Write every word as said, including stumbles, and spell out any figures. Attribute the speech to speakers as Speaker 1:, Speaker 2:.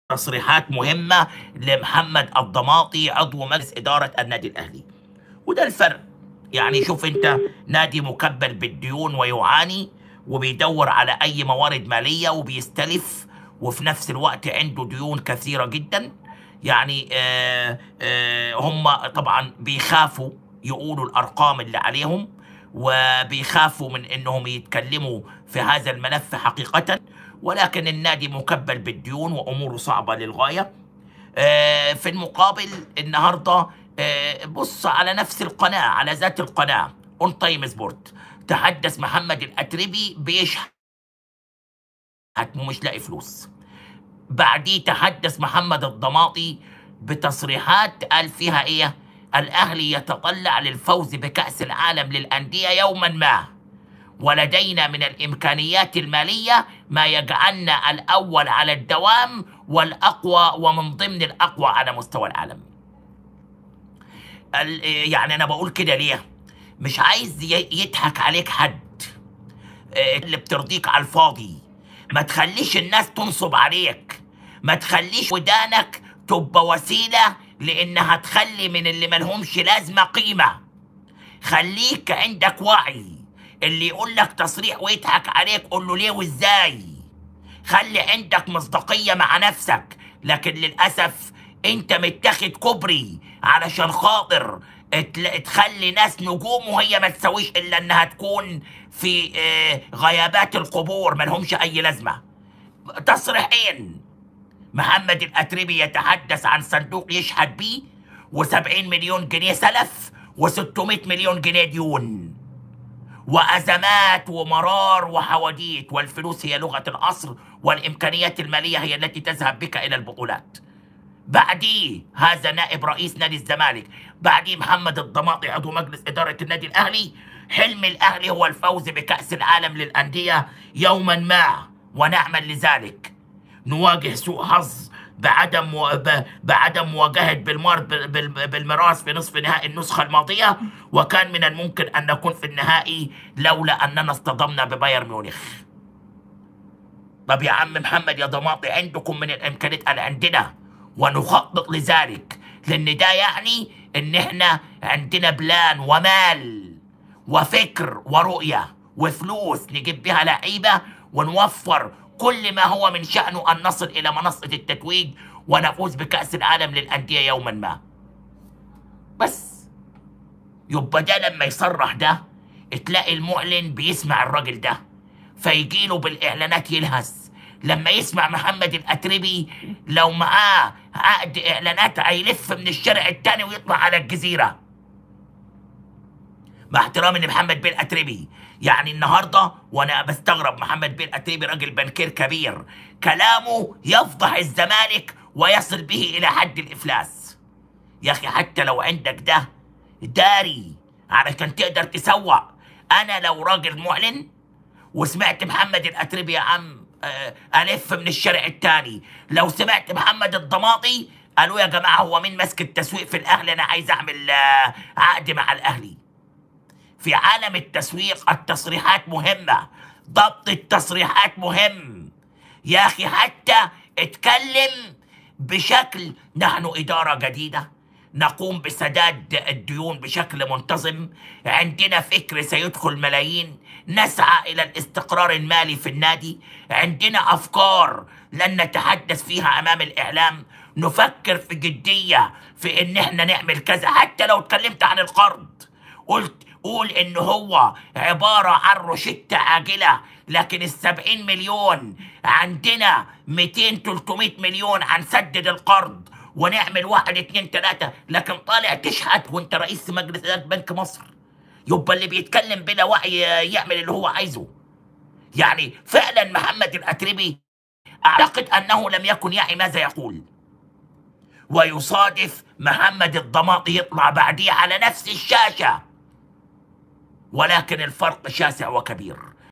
Speaker 1: تصريحات مهمة لمحمد الضماطي عضو مجلس إدارة النادي الأهلي. وده الفرق. يعني شوف أنت، نادي مكبل بالديون ويعاني وبيدور على أي موارد مالية وبيستلف، وفي نفس الوقت عنده ديون كثيرة جدا. يعني آه آه هم طبعا بيخافوا يقولوا الأرقام اللي عليهم، وبيخافوا من أنهم يتكلموا في هذا الملف حقيقة، ولكن النادي مكبل بالديون وأموره صعبة للغاية. آه، في المقابل النهارده آه، بص على نفس القناة، على ذات القناة اون تايم سبورت، تحدث محمد الأتربي بيشحت ومش لاقي فلوس. بعديه تحدث محمد الضماطي بتصريحات قال فيها ايه؟ الأهلي يتطلع للفوز بكأس العالم للأندية يوما ما، ولدينا من الإمكانيات المالية ما يجعلنا الأول على الدوام والأقوى ومن ضمن الأقوى على مستوى العالم. يعني أنا بقول كده ليه؟ مش عايز يضحك عليك حد اللي بترضيك على الفاضي. ما تخليش الناس تنصب عليك، ما تخليش ودانك تبقى وسيلة لإنها تخلي من اللي ملهمش لازمة قيمة. خليك عندك وعي. اللي يقول لك تصريح ويضحك عليك قول له ليه وازاي. خلي عندك مصداقية مع نفسك. لكن للأسف انت متاخد كوبري علشان خاطر تخلي ناس نجوم وهي ما تسويش الا انها تكون في غيابات القبور ملهمش اي لازمة. تصريحين: محمد الأتربي يتحدث عن صندوق يشحت بيه وسبعين مليون جنيه سلف وستمائة مليون جنيه ديون وأزمات ومرار وحواديت، والفلوس هي لغة العصر والإمكانيات المالية هي التي تذهب بك إلى البطولات. بعديه هذا نائب رئيس نادي الزمالك، بعديه محمد الضماطي عضو مجلس إدارة النادي الأهلي. حلم الأهلي هو الفوز بكأس العالم للأندية يوما ما، ونعمل لذلك. نواجه سوء حظ بعدم و... ب... بعدم مواجهة بالمار بال... بالميراث في نصف نهائي النسخة الماضية، وكان من الممكن أن نكون في النهائي لولا أننا اصطدمنا ببايرن ميونخ. طب يا عم محمد يا ضماطي، عندكم من الإمكانيات اللي عندنا ونخطط لذلك، لأن ده يعني إن إحنا عندنا بلان ومال وفكر ورؤية وفلوس نجيب بها لعيبة ونوفر كل ما هو من شأنه أن نصل إلى منصة التتويج ونفوز بكأس العالم للأندية يوما ما. بس يبقى ده لما يصرح ده تلاقي المعلن بيسمع الراجل ده فيجيله بالإعلانات يلهس. لما يسمع محمد الأتربي لو معاه عقد إعلانات هيلف من الشارع التاني ويطلع على الجزيرة. مع احترامي لمحمد بيه الأتربي، يعني النهارده وانا بستغرب، محمد بيه الأتربي راجل بنكير كبير، كلامه يفضح الزمالك ويصل به الى حد الافلاس. يا اخي حتى لو عندك ده داري علشان تقدر تسوق. انا لو راجل معلن وسمعت محمد الأتربي يا عم الف من الشارع التاني، لو سمعت محمد الضماطي قالوا يا جماعه هو مين ماسك التسويق في الاهلي، انا عايز اعمل عقد مع الاهلي. في عالم التسويق التصريحات مهمة، ضبط التصريحات مهم. يا أخي حتى اتكلم بشكل نحن إدارة جديدة نقوم بسداد الديون بشكل منتظم، عندنا فكر سيدخل ملايين، نسعى إلى الاستقرار المالي في النادي، عندنا أفكار لن نتحدث فيها أمام الإعلام، نفكر في جدية في إن احنا نعمل كذا. حتى لو اتكلمت عن القرض قلت قول إن هو عبارة عن روشتة عاجلة، لكن السبعين مليون عندنا مئتين تلتمائة مليون هنسدد القرض ونعمل واحد اتنين تلاتة. لكن طالع تشحت وانت رئيس مجلس إدارة بنك مصر. يبقى اللي بيتكلم بلا وعي يعمل اللي هو عايزه. يعني فعلا محمد الأتربي أعتقد أنه لم يكن يعي ماذا يقول، ويصادف محمد الضماطي يطلع بعديه على نفس الشاشة، ولكن الفرق شاسع وكبير.